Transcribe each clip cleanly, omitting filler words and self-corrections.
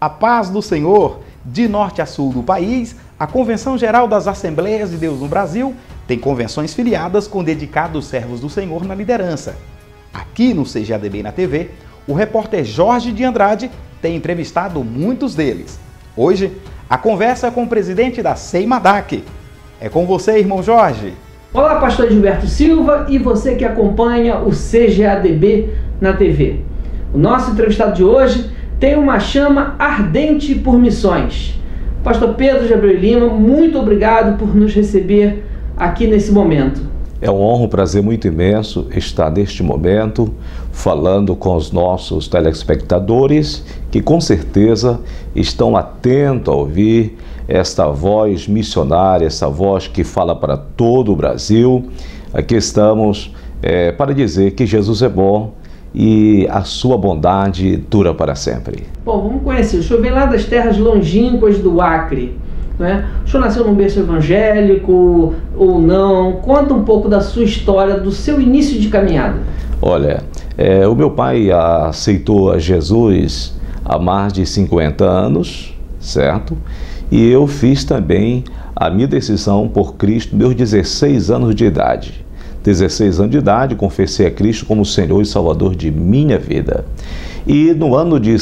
A paz do Senhor, de norte a sul do país, a Convenção Geral das Assembleias de Deus no Brasil tem convenções filiadas com dedicados servos do Senhor na liderança. Aqui no CGADB na TV, o repórter Jorge de Andrade tem entrevistado muitos deles. Hoje, a conversa é com o presidente da SEIMADAC. É com você, irmão Jorge. Olá, pastor Gilberto Silva e você que acompanha o CGADB na TV. O nosso entrevistado de hoje tem uma chama ardente por missões. Pastor Pedro de Abreu Lima, muito obrigado por nos receber aqui nesse momento. É uma honra, um prazer muito imenso estar neste momento falando com os nossos telespectadores que com certeza estão atentos a ouvir esta voz missionária, essa voz que fala para todo o Brasil. Aqui estamos para dizer que Jesus é bom e a sua bondade dura para sempre. Bom, vamos conhecer. O senhor vem lá das terras longínquas do Acre, né? O senhor nasceu num berço evangélico ou não? Conta um pouco da sua história, do seu início de caminhada. Olha, o meu pai aceitou a Jesus há mais de 50 anos, certo? E eu fiz também a minha decisão por Cristo, meus 16 anos de idade. 16 anos de idade, confessei a Cristo como Senhor e Salvador de minha vida. E no ano de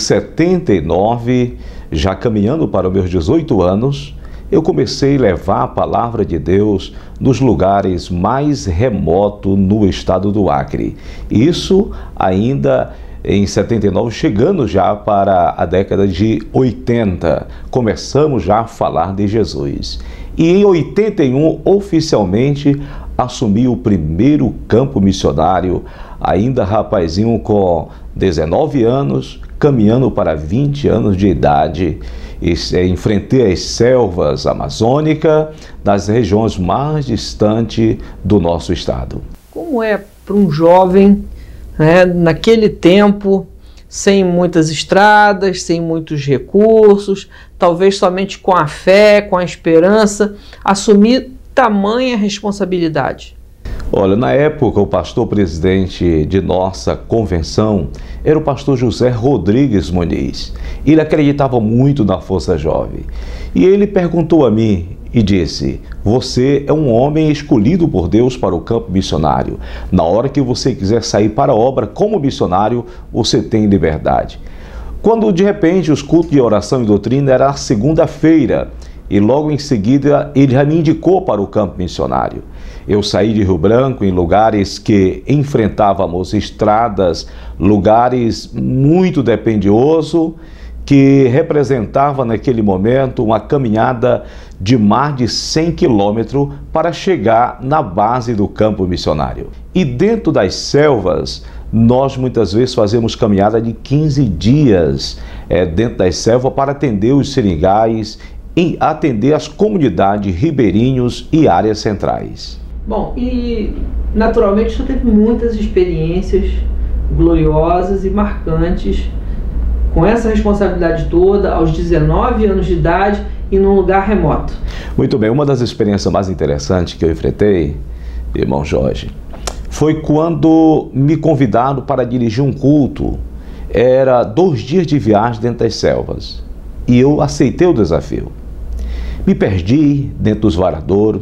79, já caminhando para os meus 18 anos, eu comecei a levar a palavra de Deus nos lugares mais remotos no estado do Acre. Isso ainda em 79, chegando já para a década de 80, começamos já a falar de Jesus. E em 81, oficialmente, assumi o primeiro campo missionário, ainda rapazinho com 19 anos, caminhando para 20 anos de idade. Enfrentei as selvas amazônicas das regiões mais distantes do nosso estado. Como é para um jovem, né, naquele tempo, sem muitas estradas, sem muitos recursos, talvez somente com a fé, com a esperança, assumir tamanha responsabilidade? Olha, na época o pastor presidente de nossa convenção era o pastor José Rodrigues Muniz. Ele acreditava muito na Força Jovem. E ele perguntou a mim e disse: você é um homem escolhido por Deus para o campo missionário. Na hora que você quiser sair para a obra como missionário, você tem liberdade. Quando de repente os cultos de oração e doutrina era a segunda-feira, e logo em seguida ele já me indicou para o campo missionário. Eu saí de Rio Branco em lugares que enfrentávamos estradas, lugares muito dependiosos, que representava naquele momento uma caminhada de mais de 100 quilômetros para chegar na base do campo missionário. E dentro das selvas, nós muitas vezes fazemos caminhada de 15 dias dentro das selvas para atender os seringais e atender as comunidades ribeirinhos e áreas centrais. Bom, e naturalmente o senhor teve muitas experiências gloriosas e marcantes com essa responsabilidade toda, aos 19 anos de idade e num lugar remoto. Muito bem, uma das experiências mais interessantes que eu enfrentei, irmão Jorge, foi quando me convidaram para dirigir um culto. Era 2 dias de viagem dentro das selvas e eu aceitei o desafio. Me perdi dentro dos varadouros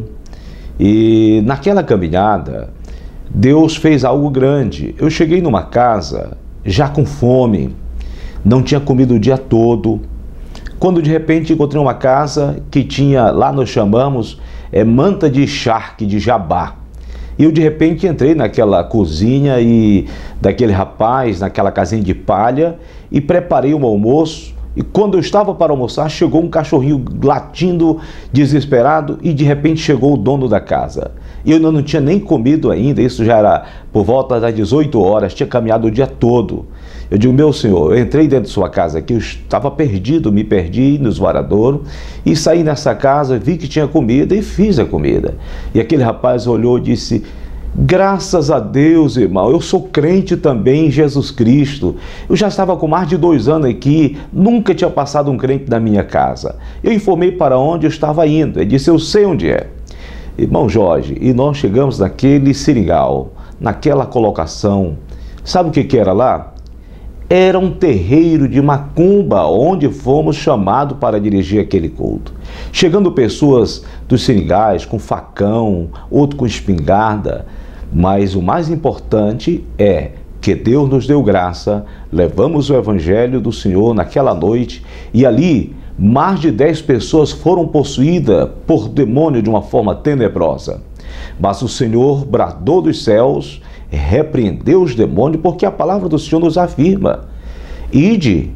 e naquela caminhada Deus fez algo grande. Eu cheguei numa casa já com fome, não tinha comido o dia todo, quando de repente encontrei uma casa que tinha, lá nós chamamos, manta de charque, de jabá. E eu de repente entrei naquela cozinha e daquele rapaz, naquela casinha de palha, e preparei um almoço. E quando eu estava para almoçar, chegou um cachorrinho latindo, desesperado, e de repente chegou o dono da casa. E eu não tinha nem comido ainda, isso já era por volta das 18 horas, tinha caminhado o dia todo. Eu digo: meu senhor, eu entrei dentro de sua casa aqui, eu estava perdido, me perdi nos varadouros, e saí nessa casa, vi que tinha comida e fiz a comida. E aquele rapaz olhou e disse: graças a Deus, irmão, eu sou crente também em Jesus Cristo. Eu já estava com mais de 2 anos aqui, nunca tinha passado um crente na minha casa. Eu informei para onde eu estava indo, ele disse: eu sei onde é. Irmão Jorge, e nós chegamos naquele seringal, naquela colocação. Sabe o que era lá? Era um terreiro de macumba, onde fomos chamados para dirigir aquele culto. Chegando pessoas dos seringais com facão, outro com espingarda, mas o mais importante é que Deus nos deu graça, levamos o Evangelho do Senhor naquela noite e ali mais de 10 pessoas foram possuídas por demônio de uma forma tenebrosa. Mas o Senhor bradou dos céus, repreendeu os demônios, porque a palavra do Senhor nos afirma: ide,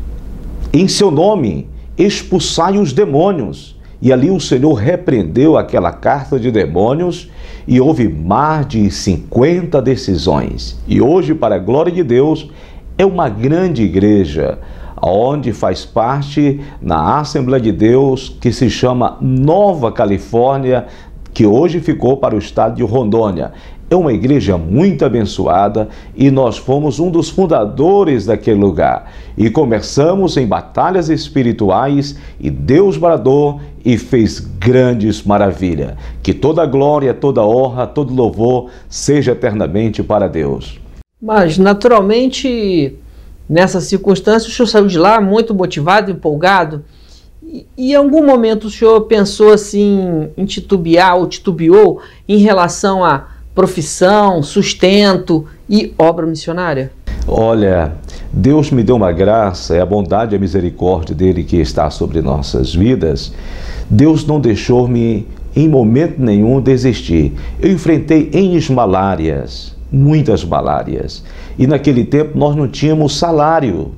em seu nome, expulsai os demônios. E ali o Senhor repreendeu aquela carta de demônios e houve mais de 50 decisões. E hoje, para a glória de Deus, é uma grande igreja, onde faz parte na Assembleia de Deus, que se chama Nova Califórnia, que hoje ficou para o estado de Rondônia. É uma igreja muito abençoada e nós fomos um dos fundadores daquele lugar. E começamos em batalhas espirituais e Deus bradou e fez grandes maravilhas. Que toda glória, toda honra, todo louvor seja eternamente para Deus. Mas, naturalmente, nessa circunstância, o senhor saiu de lá muito motivado, empolgado. E em algum momento o senhor pensou assim, em titubear ou titubeou em relação a profissão, sustento e obra missionária? Olha, Deus me deu uma graça, é a bondade e a misericórdia dele que está sobre nossas vidas. Deus não deixou-me em momento nenhum desistir. Eu enfrentei N malárias, muitas malárias, e naquele tempo nós não tínhamos salário.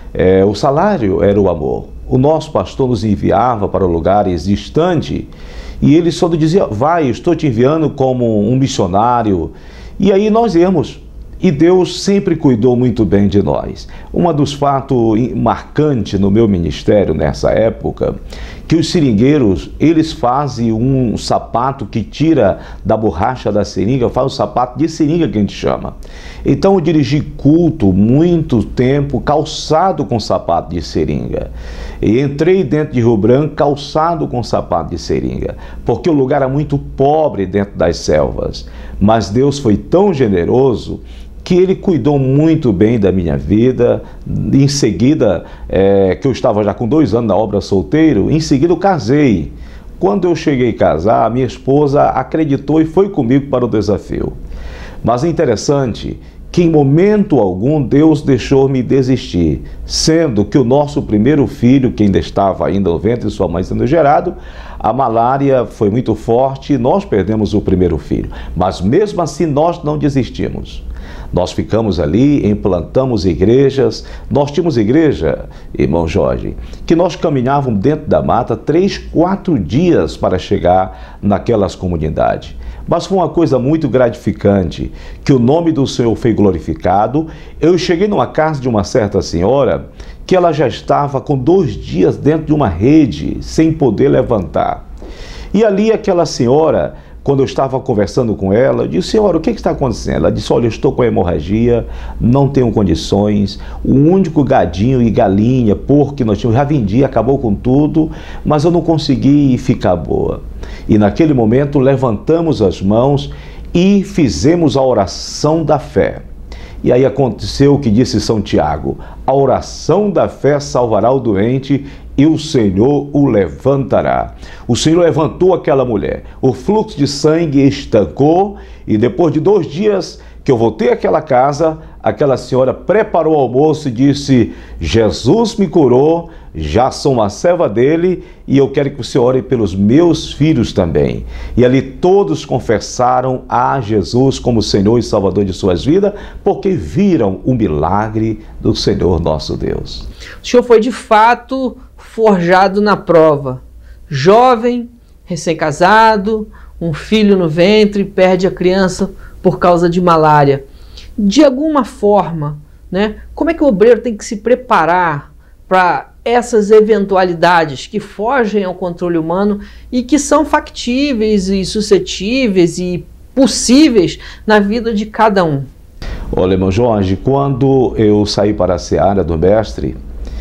O salário era o amor. O nosso pastor nos enviava para lugares distantes e ele só dizia: vai, estou te enviando como um missionário. E aí nós íamos. E Deus sempre cuidou muito bem de nós. Um dos fatos marcantes no meu ministério nessa época, que os seringueiros, eles fazem um sapato que tira da borracha da seringa, faz um sapato de seringa que a gente chama. Então eu dirigi culto muito tempo calçado com sapato de seringa. E entrei dentro de Rio Branco calçado com sapato de seringa, porque o lugar era muito pobre dentro das selvas. Mas Deus foi tão generoso que Ele cuidou muito bem da minha vida. Em seguida, que eu estava já com 2 anos na obra solteiro, em seguida eu casei. Quando eu cheguei a casar, a minha esposa acreditou e foi comigo para o desafio. Mas é interessante que em momento algum Deus deixou-me desistir, sendo que o nosso primeiro filho, que ainda estava no ventre de sua mãe sendo gerado, a malária foi muito forte e nós perdemos o primeiro filho. Mas mesmo assim nós não desistimos. Nós ficamos ali, implantamos igrejas. Nós tínhamos igreja, irmão Jorge, que nós caminhávamos dentro da mata 3, 4 dias para chegar naquelas comunidades. Mas foi uma coisa muito gratificante, que o nome do Senhor foi glorificado. Eu cheguei numa casa de uma certa senhora, que ela já estava com 2 dias dentro de uma rede, sem poder levantar. E ali aquela senhora, quando eu estava conversando com ela, eu disse: senhora, o que está acontecendo? Ela disse: olha, eu estou com hemorragia, não tenho condições, o único gadinho e galinha, porco que nós tínhamos, já vendi, acabou com tudo, mas eu não consegui ficar boa. E naquele momento levantamos as mãos e fizemos a oração da fé. E aí aconteceu o que disse São Tiago: a oração da fé salvará o doente e o Senhor o levantará. O Senhor levantou aquela mulher, o fluxo de sangue estancou e depois de 2 dias que eu voltei àquela casa, aquela senhora preparou o almoço e disse: Jesus me curou, já sou uma serva dele e eu quero que o Senhor ore pelos meus filhos também. E ali todos confessaram a Jesus como Senhor e Salvador de suas vidas, porque viram o milagre do Senhor nosso Deus. O senhor foi de fato forjado na prova. Jovem, recém-casado, um filho no ventre, perde a criança por causa de malária. De alguma forma, né, como é que o obreiro tem que se preparar para essas eventualidades que fogem ao controle humano e que são factíveis e suscetíveis e possíveis na vida de cada um? Olha, irmão Jorge, quando eu saí para a seara do mestre,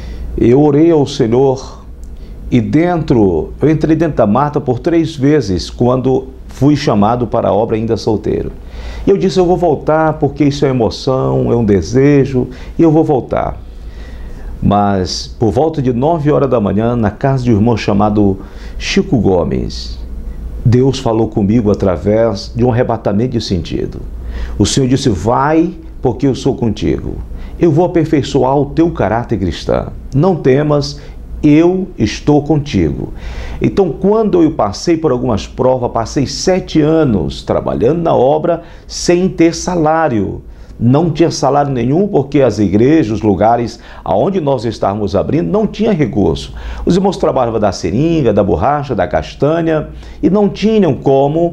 eu orei ao Senhor e eu entrei dentro da mata por 3 vezes, quando fui chamado para a obra ainda solteiro. E eu disse, eu vou voltar porque isso é emoção, é um desejo, e eu vou voltar. Mas por volta de 9 horas da manhã, na casa de um irmão chamado Chico Gomes, Deus falou comigo através de um arrebatamento de sentido. O Senhor disse, vai porque eu sou contigo. Eu vou aperfeiçoar o teu caráter cristão. Não temas, eu estou contigo. Então, quando eu passei por algumas provas, passei 7 anos trabalhando na obra sem ter salário. Não tinha salário nenhum porque as igrejas, os lugares aonde nós estávamos abrindo, não tinha recurso. Os irmãos trabalhavam da seringa, da borracha, da castanha e não tinham como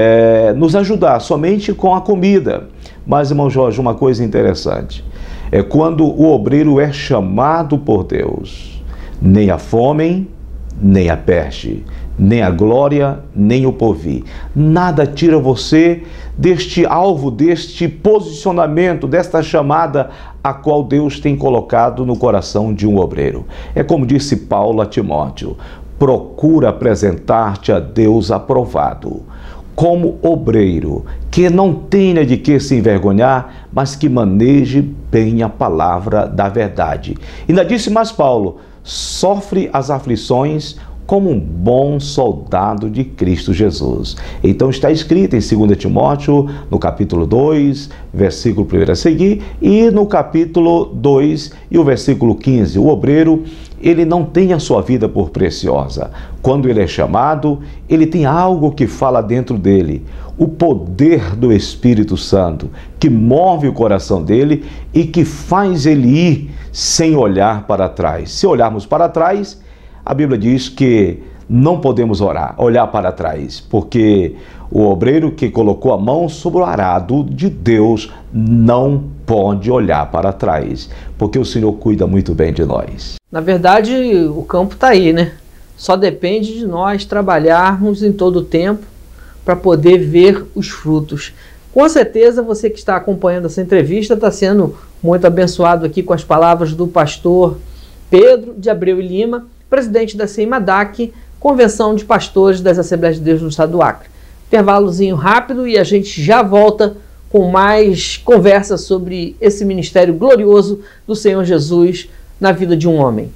nos ajudar, somente com a comida. Mas, irmão Jorge, uma coisa interessante, é quando o obreiro é chamado por Deus, nem a fome, nem a peste, nem a glória, nem o porvir. Nada tira você deste alvo, deste posicionamento, desta chamada a qual Deus tem colocado no coração de um obreiro. É como disse Paulo a Timóteo, procura apresentar-te a Deus aprovado, como obreiro, que não tenha de que se envergonhar, mas que maneje bem a palavra da verdade. Ainda disse mais Paulo, sofre as aflições como um bom soldado de Cristo Jesus. Então está escrito em 2 Timóteo, no capítulo 2, versículo 1 a seguir, e no capítulo 2 e o versículo 15, o obreiro, ele não tem a sua vida por preciosa. Quando ele é chamado, ele tem algo que fala dentro dele, o poder do Espírito Santo, que move o coração dele e que faz ele ir sem olhar para trás. Se olharmos para trás, a Bíblia diz que não podemos olhar para trás, porque o obreiro que colocou a mão sobre o arado de Deus não pode olhar para trás, porque o Senhor cuida muito bem de nós. Na verdade, o campo está aí, né? Só depende de nós trabalharmos em todo o tempo para poder ver os frutos. Com certeza, você que está acompanhando essa entrevista está sendo muito abençoado aqui com as palavras do pastor Pedro de Abreu e Lima, presidente da CEIMADAC, Convenção de Pastores das Assembleias de Deus no Estado do Acre. Intervalozinho rápido e a gente já volta com mais conversa sobre esse ministério glorioso do Senhor Jesus na vida de um homem.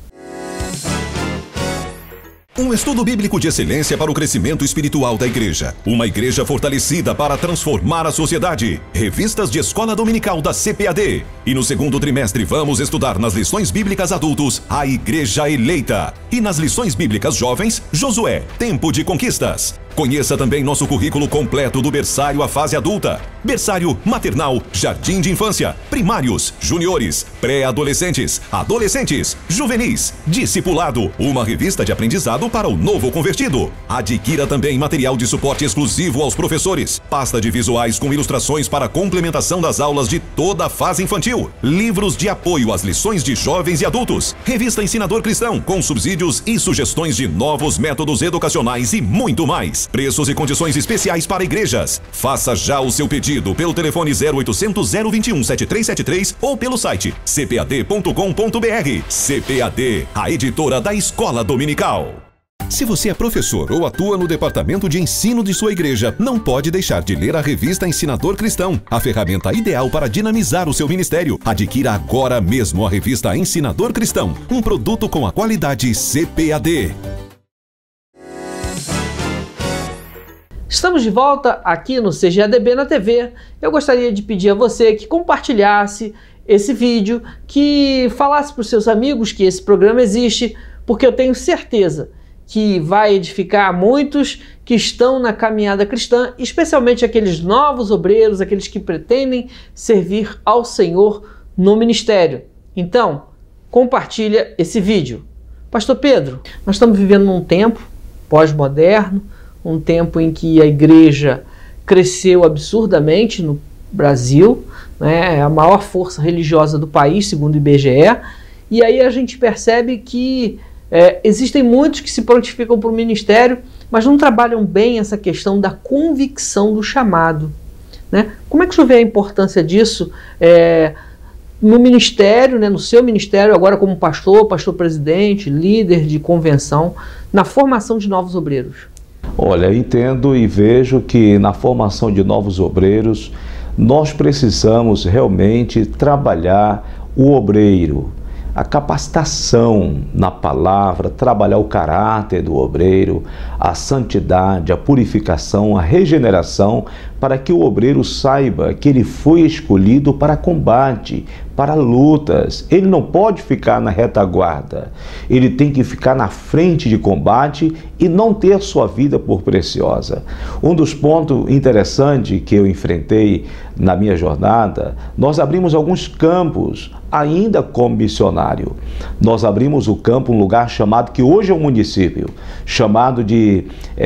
Um estudo bíblico de excelência para o crescimento espiritual da igreja. Uma igreja fortalecida para transformar a sociedade. Revistas de escola dominical da CPAD. E no segundo trimestre vamos estudar nas lições bíblicas adultos, a Igreja Eleita. E nas lições bíblicas jovens, Josué, Tempo de Conquistas. Conheça também nosso currículo completo do berçário à fase adulta. Berçário, maternal, jardim de infância, primários, juniores, pré-adolescentes, adolescentes, juvenis, discipulado. Uma revista de aprendizado para o novo convertido. Adquira também material de suporte exclusivo aos professores. Pasta de visuais com ilustrações para complementação das aulas de toda a fase infantil. Livros de apoio às lições de jovens e adultos. Revista Ensinador Cristão com subsídios e sugestões de novos métodos educacionais e muito mais. Preços e condições especiais para igrejas. Faça já o seu pedido pelo telefone 0800 021 7373 ou pelo site cpad.com.br. CPAD, a editora da Escola Dominical. Se você é professor ou atua no departamento de ensino de sua igreja, não pode deixar de ler a revista Ensinador Cristão, a ferramenta ideal para dinamizar o seu ministério. Adquira agora mesmo a revista Ensinador Cristão, um produto com a qualidade CPAD. Estamos de volta aqui no CGADB na TV. Eu gostaria de pedir a você que compartilhasse esse vídeo, que falasse para os seus amigos que esse programa existe, porque eu tenho certeza que vai edificar muitos que estão na caminhada cristã, especialmente aqueles novos obreiros, aqueles que pretendem servir ao Senhor no ministério. Então, compartilha esse vídeo. Pastor Pedro, nós estamos vivendo num tempo pós-moderno, um tempo em que a igreja cresceu absurdamente no Brasil, né? É a maior força religiosa do país, segundo o IBGE, e aí a gente percebe que existem muitos que se prontificam para o ministério, mas não trabalham bem essa questão da convicção do chamado, né? Como é que o senhor vê a importância disso no ministério, né, no seu ministério, agora como pastor, pastor-presidente, líder de convenção, na formação de novos obreiros? Olha, entendo e vejo que na formação de novos obreiros, nós precisamos realmente trabalhar o obreiro, a capacitação na palavra, trabalhar o caráter do obreiro, a santidade, a purificação, a regeneração, para que o obreiro saiba que ele foi escolhido para combate, para lutas. Ele não pode ficar na retaguarda, ele tem que ficar na frente de combate e não ter sua vida por preciosa. Um dos pontos interessantes que eu enfrentei na minha jornada, nós abrimos alguns campos, ainda como missionário. Nós abrimos o campo, um lugar chamado, que hoje é um município, chamado de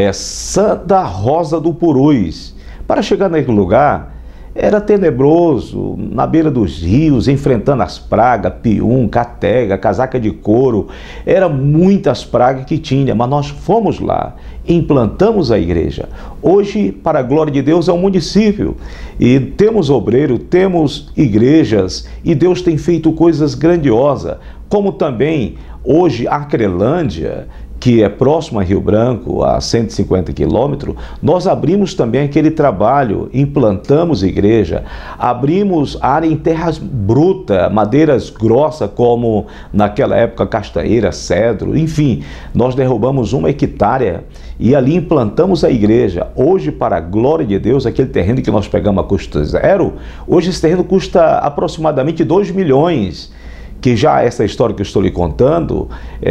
Santa Rosa do Purus. Para chegar naquele lugar, era tenebroso, na beira dos rios, enfrentando as pragas, pium, catega, casaca de couro, eram muitas pragas que tinha, mas nós fomos lá, implantamos a igreja. Hoje, para a glória de Deus, é um município, e temos obreiro, temos igrejas, e Deus tem feito coisas grandiosas, como também, hoje, a Acrelândia, que é próximo a Rio Branco, a 150 quilômetros, nós abrimos também aquele trabalho, implantamos igreja, abrimos área em terras brutas, madeiras grossas, como naquela época castanheira, cedro, enfim, nós derrubamos 1 hectare e ali implantamos a igreja. Hoje, para a glória de Deus, aquele terreno que nós pegamos a custo zero, hoje esse terreno custa aproximadamente 2 milhões. Que já essa história que eu estou lhe contando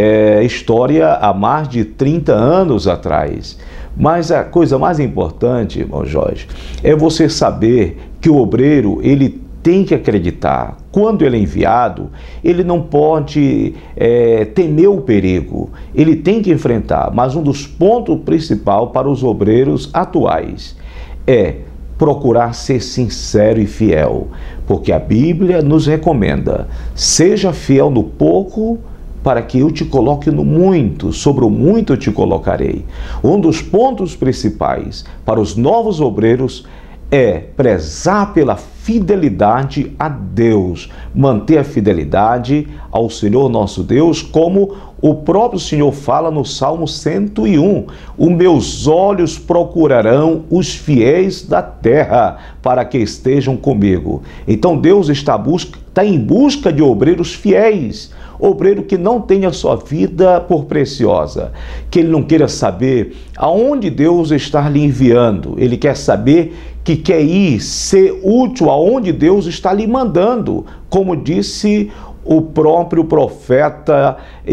é história há mais de 30 anos atrás. Mas a coisa mais importante, irmão Jorge, é você saber que o obreiro, ele tem que acreditar. Quando ele é enviado, ele não pode temer o perigo, ele tem que enfrentar. Mas um dos pontos principais para os obreiros atuais é procurar ser sincero e fiel, porque a Bíblia nos recomenda: seja fiel no pouco, para que eu te coloque no muito, sobre o muito eu te colocarei. Um dos pontos principais para os novos obreiros é prezar pela fidelidade a Deus, manter a fidelidade ao Senhor nosso Deus, como o próprio Senhor fala no Salmo 101, os meus olhos procurarão os fiéis da terra para que estejam comigo. Então Deus está em busca de obreiros fiéis, obreiro que não tenha sua vida por preciosa, que ele não queira saber aonde Deus está lhe enviando, ele quer saber que quer ir ser útil aonde Deus está lhe mandando, como disse o próprio profeta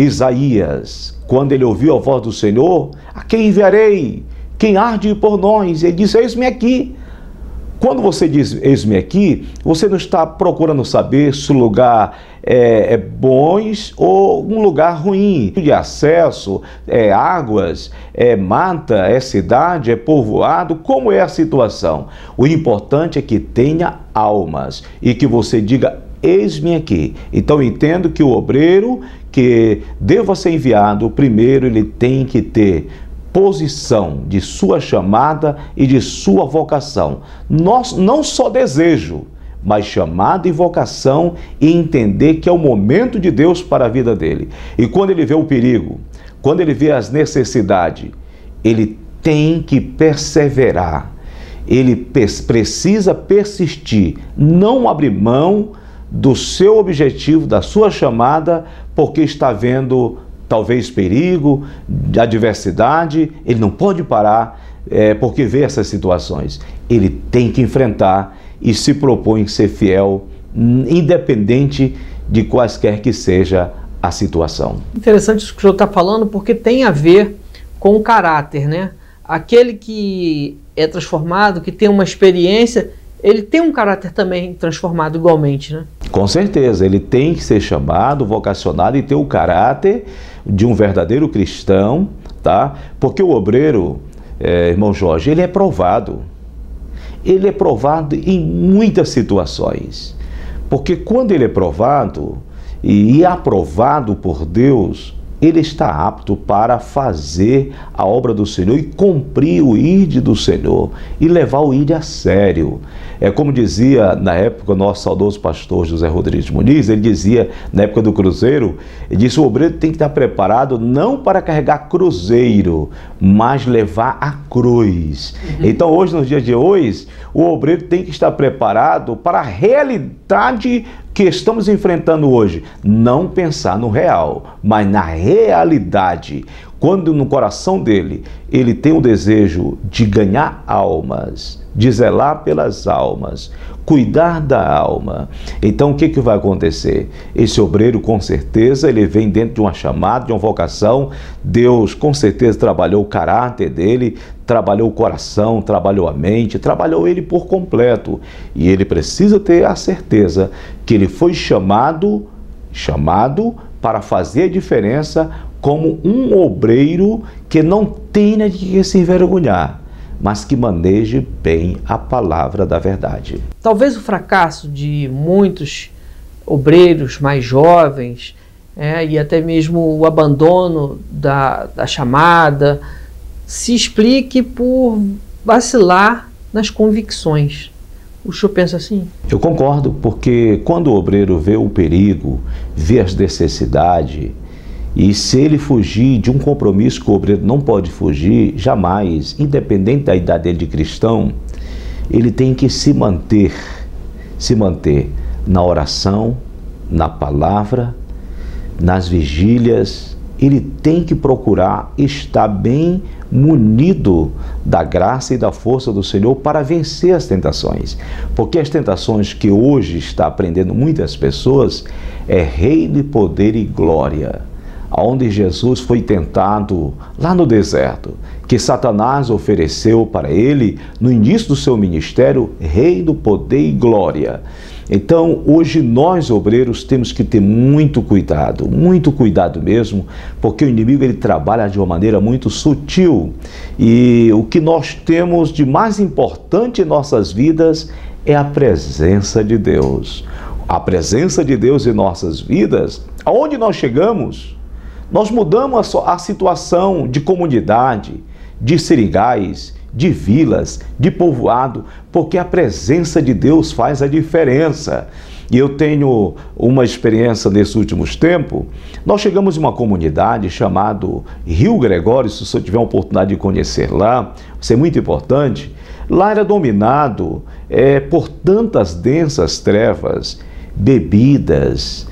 Isaías, quando ele ouviu a voz do Senhor: a quem enviarei? Quem há de ir por nós? Ele disse: eis-me aqui. Quando você diz eis-me aqui, você não está procurando saber se o lugar é bom ou um lugar ruim, de acesso, águas, mata, é cidade, é povoado, como é a situação. O importante é que tenha almas e que você diga: eis-me aqui. Então entendo que o obreiro que deva ser enviado, primeiro ele tem que ter posição de sua chamada e de sua vocação. Nós não só desejo, mas chamada e vocação, e entender que é o momento de Deus para a vida dele. E quando ele vê o perigo, quando ele vê as necessidades, ele tem que perseverar. Ele precisa persistir, não abrir mão do seu objetivo, da sua chamada, porque está vendo talvez perigo, adversidade. Ele não pode parar porque vê essas situações. Ele tem que enfrentar e se propõe ser fiel, independente de quaisquer que seja a situação. Interessante isso que o senhor está falando, porque tem a ver com o caráter, né? Aquele que é transformado, que tem uma experiência, ele tem um caráter também transformado igualmente, né? Com certeza, ele tem que ser chamado, vocacionado e ter o caráter de um verdadeiro cristão, tá? Porque o obreiro, irmão Jorge, ele é provado. Ele é provado em muitas situações. Porque quando ele é provado e aprovado por Deus, ele está apto para fazer a obra do Senhor e cumprir o ide do Senhor e levar o ide a sério. É como dizia na época o nosso saudoso pastor José Rodrigues Muniz, ele dizia na época do cruzeiro, ele disse: o obreiro tem que estar preparado não para carregar cruzeiro, mas levar a cruz. Então hoje, nos dias de hoje, o obreiro tem que estar preparado para a realidade que estamos enfrentando hoje. Não pensar no real, mas na realidade. Quando no coração dele, ele tem o desejo de ganhar almas, de zelar pelas almas, cuidar da alma. Então o que vai acontecer? Esse obreiro, com certeza, ele vem dentro de uma chamada, de uma vocação. Deus com certeza trabalhou o caráter dele, trabalhou o coração, trabalhou a mente, trabalhou ele por completo. E ele precisa ter a certeza que ele foi chamado para fazer a diferença, como um obreiro que não tenha de que se envergonhar, mas que maneje bem a palavra da verdade. Talvez o fracasso de muitos obreiros mais jovens, e até mesmo o abandono da chamada, se explique por vacilar nas convicções. O senhor pensa assim? Eu concordo, porque quando o obreiro vê o perigo, vê as necessidades, e se ele fugir de um compromisso que o obreiro não pode fugir, jamais, independente da idade dele de cristão, ele tem que se manter na oração, na palavra, nas vigílias. Ele tem que procurar estar bem munido da graça e da força do Senhor para vencer as tentações. Porque as tentações que hoje está aprendendo muitas pessoas é reino, poder e glória. Onde Jesus foi tentado lá no deserto, que Satanás ofereceu para ele no início do seu ministério reino, poder e glória. Então hoje nós obreiros temos que ter muito cuidado mesmo, porque o inimigo ele trabalha de uma maneira muito sutil, e o que nós temos de mais importante em nossas vidas é a presença de Deus. A presença de Deus em nossas vidas, aonde nós chegamos, nós mudamos a situação de comunidade, de seringais, de vilas, de povoado, porque a presença de Deus faz a diferença. E eu tenho uma experiência nesses últimos tempos. Nós chegamos em uma comunidade chamada Rio Gregório. Se você tiver a oportunidade de conhecer lá, isso é muito importante. Lá era dominado por tantas densas trevas, bebidas,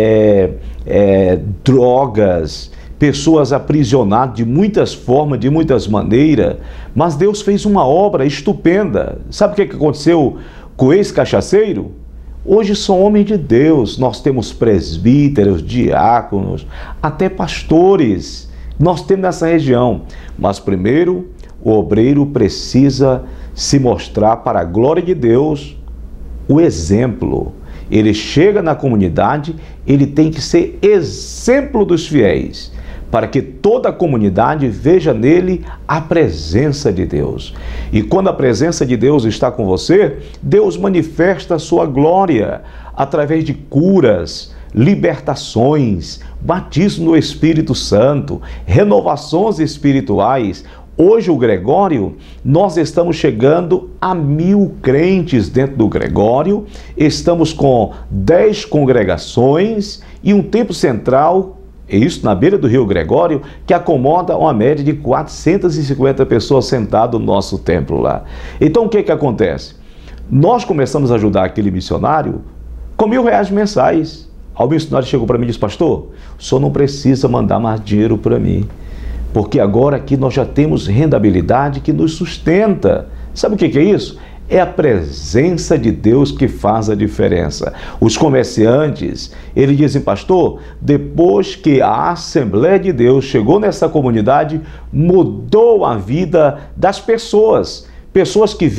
drogas, pessoas aprisionadas de muitas formas, de muitas maneiras, mas Deus fez uma obra estupenda. Sabe o que aconteceu com o ex-cachaceiro? Hoje são homens de Deus, nós temos presbíteros, diáconos, até pastores, nós temos nessa região. Mas primeiro, o obreiro precisa se mostrar para a glória de Deus o exemplo. Ele chega na comunidade, ele tem que ser exemplo dos fiéis, para que toda a comunidade veja nele a presença de Deus. E quando a presença de Deus está com você, Deus manifesta a sua glória através de curas, libertações, batismo no Espírito Santo, renovações espirituais. Hoje o Gregório, nós estamos chegando a 1000 crentes dentro do Gregório, estamos com 10 congregações e um templo central, isso na beira do Rio Gregório, que acomoda uma média de 450 pessoas sentadas no nosso templo lá. Então o que acontece? Nós começamos a ajudar aquele missionário com R$1.000 mensais. Aí o missionário chegou para mim e disse: pastor, o senhor não precisa mandar mais dinheiro para mim, porque agora aqui nós já temos rendabilidade que nos sustenta. Sabe o que é isso? É a presença de Deus que faz a diferença. Os comerciantes, eles dizem: pastor, depois que a Assembleia de Deus chegou nessa comunidade, mudou a vida das pessoas. Pessoas que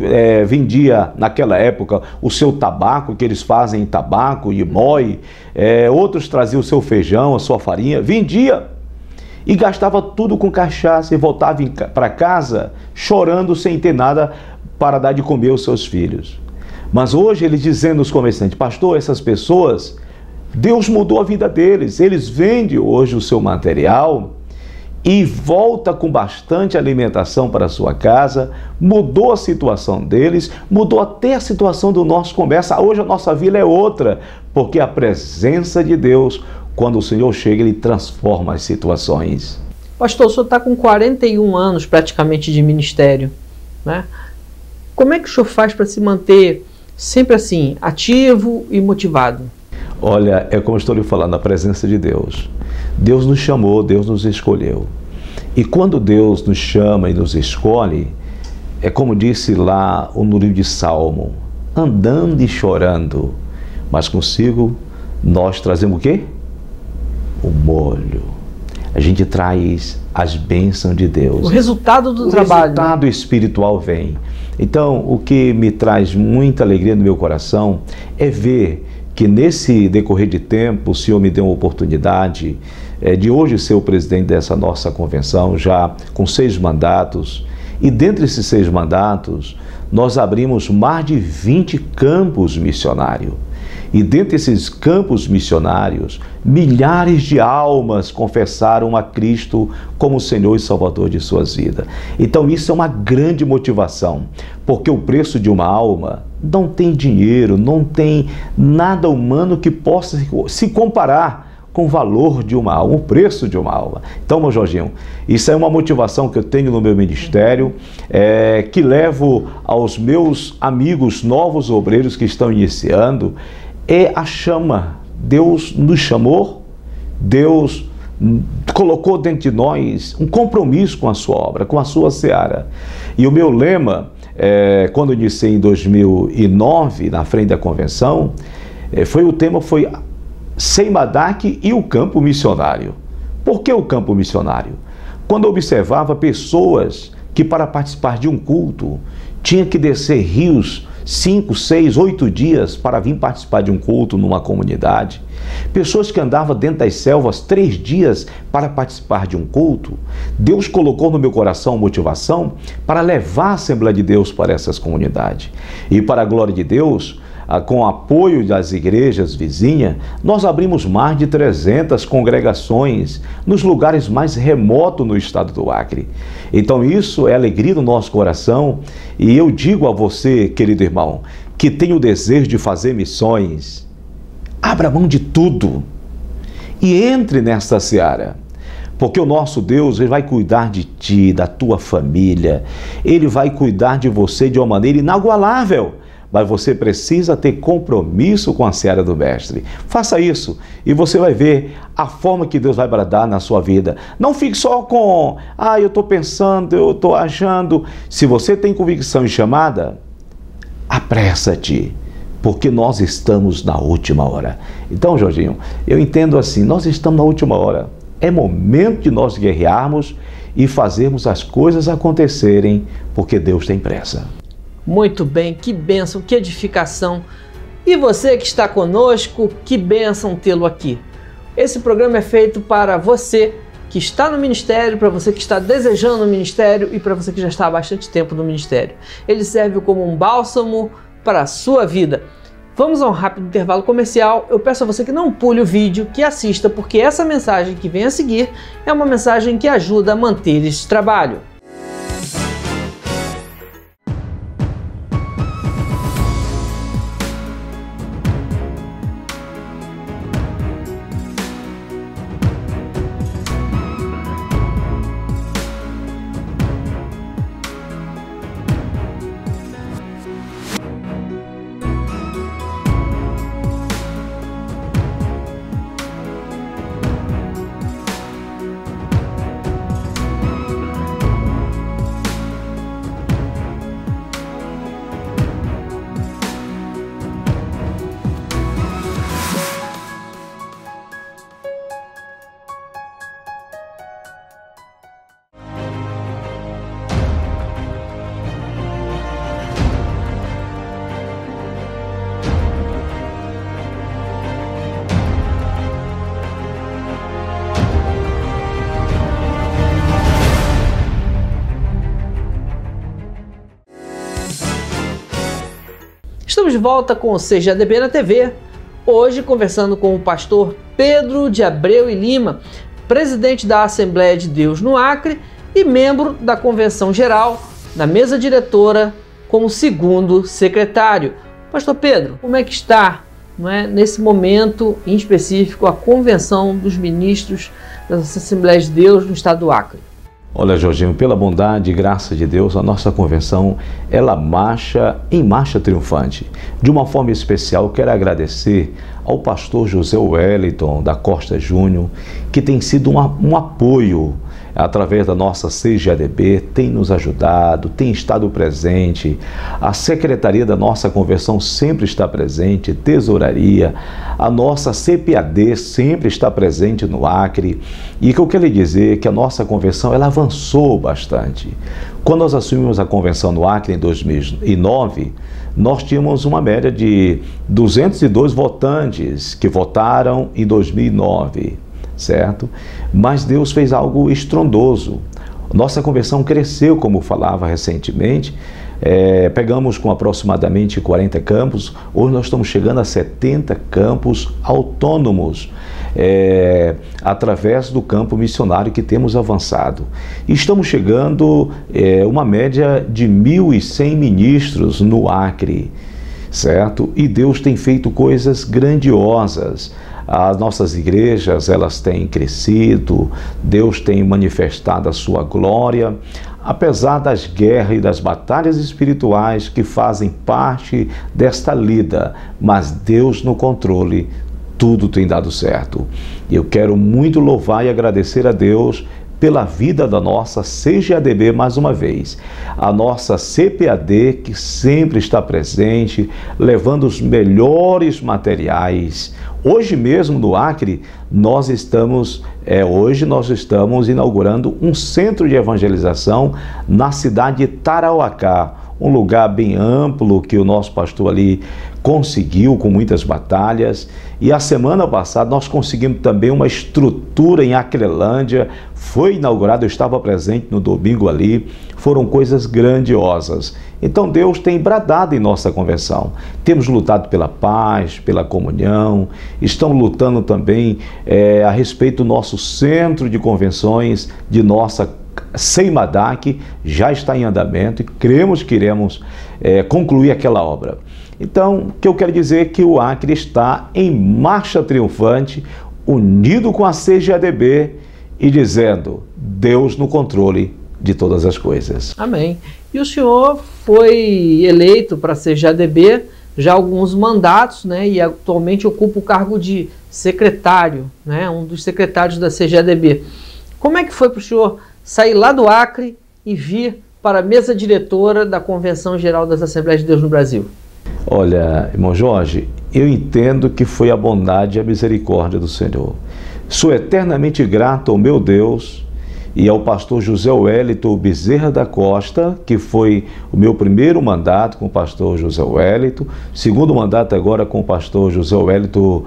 vendia naquela época o seu tabaco, que eles fazem tabaco e mói, outros traziam o seu feijão, a sua farinha, vendia. E gastava tudo com cachaça e voltava para casa chorando sem ter nada para dar de comer aos seus filhos. Mas hoje eles dizendo aos comerciantes: pastor, essas pessoas Deus mudou a vida deles. Eles vendem hoje o seu material e volta com bastante alimentação para a sua casa, mudou a situação deles, mudou até a situação do nosso comércio. Hoje a nossa vida é outra, porque a presença de Deus, quando o Senhor chega, Ele transforma as situações. Pastor, o senhor está com 41 anos praticamente de ministério, né? Como é que o senhor faz para se manter sempre assim, ativo e motivado? Olha, é como eu estou lhe falando, a presença de Deus. Deus nos chamou, Deus nos escolheu. E quando Deus nos chama e nos escolhe, é como disse lá no livro de Salmo, andando e chorando, mas consigo nós trazemos o quê? O molho. A gente traz as bênçãos de Deus. O resultado do trabalho. O resultado espiritual vem. Então, o que me traz muita alegria no meu coração é ver que nesse decorrer de tempo o Senhor me deu uma oportunidade de hoje ser o presidente dessa nossa convenção, já com 6 mandatos. E dentre esses 6 mandatos, nós abrimos mais de 20 campos missionários. E dentre esses campos missionários, milhares de almas confessaram a Cristo como Senhor e Salvador de suas vidas. Então isso é uma grande motivação, porque o preço de uma alma não tem dinheiro, não tem nada humano que possa se comparar com o valor de uma alma, o preço de uma alma. Então, meu Jorginho, isso é uma motivação que eu tenho no meu ministério, que levo aos meus amigos novos obreiros que estão iniciando, é a chama. Deus nos chamou, Deus colocou dentro de nós um compromisso com a sua obra, com a sua seara. E o meu lema, quando eu iniciei em 2009, na frente da convenção, o tema foi Seimadak e o campo missionário. Por que o campo missionário? Quando eu observava pessoas que para participar de um culto tinham que descer rios 5, 6, 8 dias para vir participar de um culto numa comunidade, pessoas que andavam dentro das selvas 3 dias para participar de um culto, Deus colocou no meu coração motivação para levar a Assembleia de Deus para essas comunidades. E para a glória de Deus, com o apoio das igrejas vizinhas, nós abrimos mais de 300 congregações nos lugares mais remotos no estado do Acre. Então isso é alegria do nosso coração, e eu digo a você, querido irmão, que tem o desejo de fazer missões, abra mão de tudo e entre nesta seara. Porque o nosso Deus, Ele vai cuidar de ti, da tua família, Ele vai cuidar de você de uma maneira inagualável. Mas você precisa ter compromisso com a seara do Mestre. Faça isso e você vai ver a forma que Deus vai bradar na sua vida. Não fique só com, eu estou pensando, eu estou achando. Se você tem convicção e chamada, apressa-te, porque nós estamos na última hora. Então, Jorginho, eu entendo assim, nós estamos na última hora. É momento de nós guerrearmos e fazermos as coisas acontecerem, porque Deus tem pressa. Muito bem, que bênção, que edificação. E você que está conosco, que bênção tê-lo aqui. Esse programa é feito para você que está no ministério, para você que está desejando o ministério e para você que já está há bastante tempo no ministério. Ele serve como um bálsamo para a sua vida. Vamos a um rápido intervalo comercial. Eu peço a você que não pule o vídeo, que assista, porque essa mensagem que vem a seguir é uma mensagem que ajuda a manter este trabalho. Estamos de volta com o CGADB na TV. Hoje, conversando com o pastor Pedro de Abreu e Lima, presidente da Assembleia de Deus no Acre e membro da Convenção Geral, na mesa diretora, como segundo secretário. Pastor Pedro, como é que está, nesse momento em específico, a Convenção dos Ministros das Assembleias de Deus no estado do Acre? Olha, Jorginho, pela bondade e graça de Deus, a nossa convenção, ela marcha em marcha triunfante. De uma forma especial, quero agradecer ao pastor José Wellington da Costa Júnior, que tem sido um apoio através da nossa CGADB, tem nos ajudado, tem estado presente. A secretaria da nossa convenção sempre está presente, tesouraria, a nossa CPAD sempre está presente no Acre. E o que eu quero dizer é que a nossa convenção, ela avançou bastante. Quando nós assumimos a convenção no Acre em 2009, nós tínhamos uma média de 202 votantes que votaram em 2009. Certo? Mas Deus fez algo estrondoso. Nossa convenção cresceu, como falava recentemente. Pegamos com aproximadamente 40 campos, hoje nós estamos chegando a 70 campos autônomos, através do campo missionário que temos avançado. E estamos chegando uma média de 1.100 ministros no Acre, certo? E Deus tem feito coisas grandiosas. As nossas igrejas, elas têm crescido, Deus tem manifestado a sua glória, apesar das guerras e das batalhas espirituais que fazem parte desta lida, mas Deus no controle, tudo tem dado certo. E eu quero muito louvar e agradecer a Deus pela vida da nossa CGADB mais uma vez, a nossa CPAD que sempre está presente, levando os melhores materiais. Hoje mesmo no Acre, nós estamos inaugurando um centro de evangelização na cidade de Tarauacá, um lugar bem amplo que o nosso pastor ali conseguiu com muitas batalhas. E a semana passada nós conseguimos também uma estrutura em Acrelândia, foi inaugurado, eu estava presente no domingo ali, foram coisas grandiosas. Então Deus tem bradado em nossa convenção. Temos lutado pela paz, pela comunhão, estamos lutando também a respeito do nosso centro de convenções, de nossa Seimadak, já está em andamento e cremos que iremos concluir aquela obra. Então, o que eu quero dizer é que o Acre está em marcha triunfante, unido com a CGADB e dizendo, Deus no controle de todas as coisas. Amém. E o senhor foi eleito para a CGADB já há alguns mandatos, e atualmente ocupa o cargo de secretário, um dos secretários da CGADB. Como é que foi para o senhor sair lá do Acre e vir para a mesa diretora da Convenção Geral das Assembleias de Deus no Brasil? Olha, irmão Jorge, eu entendo que foi a bondade e a misericórdia do Senhor. Sou eternamente grato ao meu Deus e ao pastor José Wellington Bezerra da Costa, que foi o meu primeiro mandato com o pastor José Wellington, segundo mandato agora com o pastor José Wellington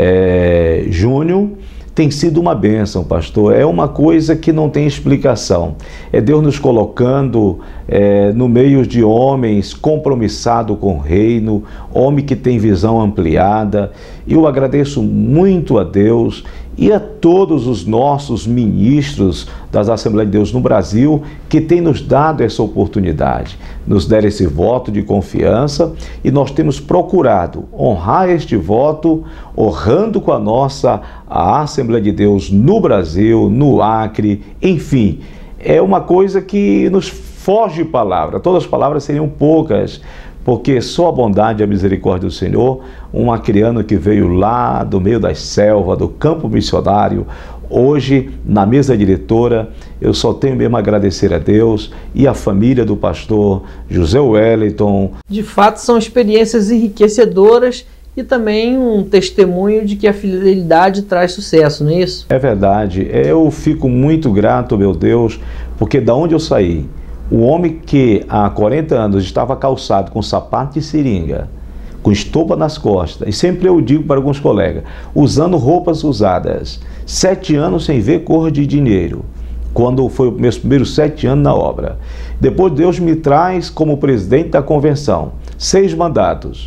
Júnior. Tem sido uma bênção, pastor. É uma coisa que não tem explicação. É Deus nos colocando no meio de homens compromissados com o reino, homem que tem visão ampliada. E eu agradeço muito a Deus e a todos os nossos ministros das Assembleias de Deus no Brasil que têm nos dado essa oportunidade, nos deram esse voto de confiança e nós temos procurado honrar este voto, honrando com a Assembleia de Deus no Brasil, no Acre, enfim, é uma coisa que nos foge palavra, todas as palavras seriam poucas, porque só a bondade e a misericórdia do Senhor, um acreano que veio lá do meio das selvas, do campo missionário, hoje na mesa diretora, eu só tenho mesmo a agradecer a Deus e a família do pastor José Wellington. De fato, são experiências enriquecedoras e também um testemunho de que a fidelidade traz sucesso, não é isso? É verdade, eu fico muito grato, meu Deus, porque da onde eu saí, o homem que há 40 anos estava calçado com sapato de seringa, com estopa nas costas, e sempre eu digo para alguns colegas, usando roupas usadas, 7 anos sem ver cor de dinheiro, quando foi os meus primeiros 7 anos na obra. Depois Deus me traz como presidente da convenção, 6 mandatos.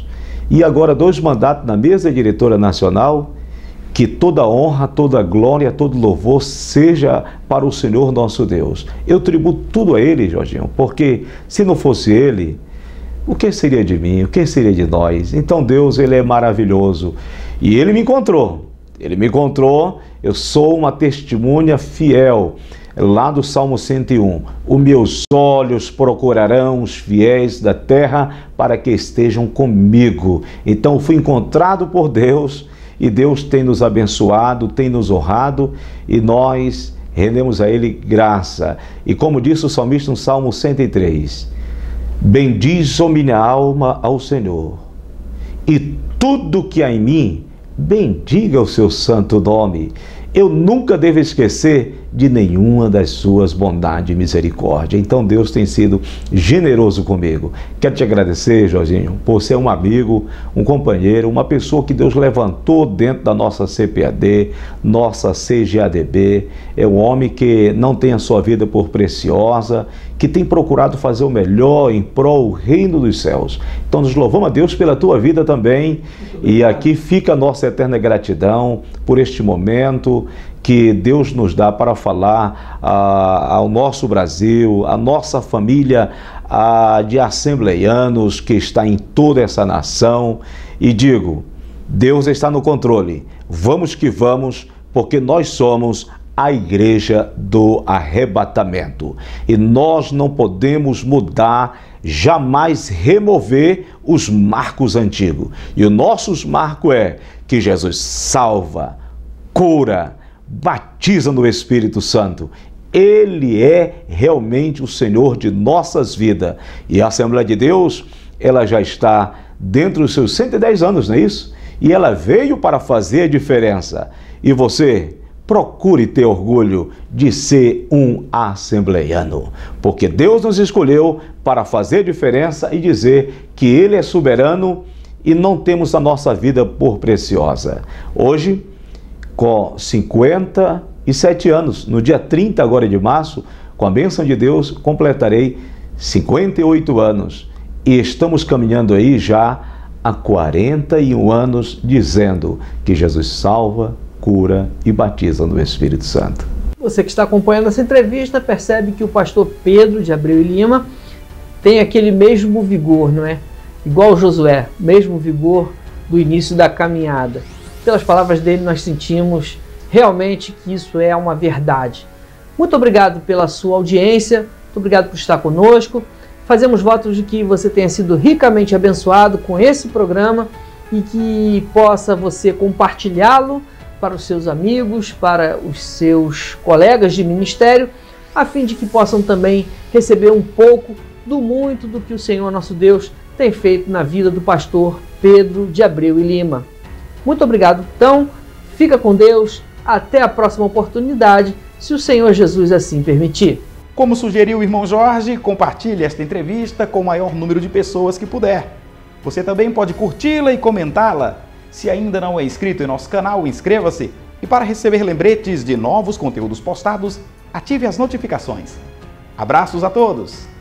e agora 2 mandatos na mesa diretora nacional. Que toda honra, toda glória, todo louvor seja para o Senhor nosso Deus. Eu tributo tudo a Ele, Jorginho, porque se não fosse Ele, o que seria de mim? O que seria de nós? Então Deus, Ele é maravilhoso. E Ele me encontrou. Ele me encontrou, eu sou uma testemunha fiel. Lá do Salmo 101, os meus olhos procurarão os fiéis da terra para que estejam comigo. Então fui encontrado por Deus e Deus tem nos abençoado, tem nos honrado e nós rendemos a Ele graça. E como disse o salmista no Salmo 103, bendiz, ó minha alma, ao Senhor, e tudo que há em mim, bendiga o seu santo nome. Eu nunca devo esquecer de nenhuma das suas bondades e misericórdia. Então Deus tem sido generoso comigo. Quero te agradecer, Jorginho, por ser um amigo, um companheiro, uma pessoa que Deus levantou dentro da nossa CPAD, nossa CGADB. É um homem que não tem a sua vida por preciosa, que tem procurado fazer o melhor em prol do reino dos céus. Então nos louvamos a Deus pela tua vida também. E aqui fica a nossa eterna gratidão por este momento que Deus nos dá para falar ao nosso Brasil, à nossa família de assembleianos que está em toda essa nação. E digo, Deus está no controle. Vamos que vamos, porque nós somos a igreja do arrebatamento. E nós não podemos mudar, jamais remover os marcos antigos. E o nosso marco é que Jesus salva, cura, batiza no Espírito Santo. Ele é realmente o Senhor de nossas vidas. E a Assembleia de Deus, ela já está dentro dos seus 110 anos, não é isso? E ela veio para fazer a diferença. E você, procure ter orgulho de ser um assembleiano, porque Deus nos escolheu para fazer diferença e dizer que Ele é soberano e não temos a nossa vida por preciosa. Hoje, com 57 anos, no dia 30 agora de março, com a bênção de Deus, completarei 58 anos. E estamos caminhando aí já há 41 anos, dizendo que Jesus salva, cura e batiza no Espírito Santo. Você que está acompanhando essa entrevista percebe que o pastor Pedro de Abreu e Lima tem aquele mesmo vigor, não é? Igual Josué, mesmo vigor do início da caminhada. Pelas palavras dele nós sentimos realmente que isso é uma verdade. Muito obrigado pela sua audiência, muito obrigado por estar conosco. Fazemos votos de que você tenha sido ricamente abençoado com esse programa e que possa você compartilhá-lo para os seus amigos, para os seus colegas de ministério, a fim de que possam também receber um pouco do muito do que o Senhor nosso Deus tem feito na vida do pastor Pedro de Abreu e Lima. Muito obrigado, então, fica com Deus, até a próxima oportunidade, se o Senhor Jesus assim permitir. Como sugeriu o irmão Jorge, compartilhe esta entrevista com o maior número de pessoas que puder. Você também pode curti-la e comentá-la. Se ainda não é inscrito em nosso canal, inscreva-se. E para receber lembretes de novos conteúdos postados, ative as notificações. Abraços a todos!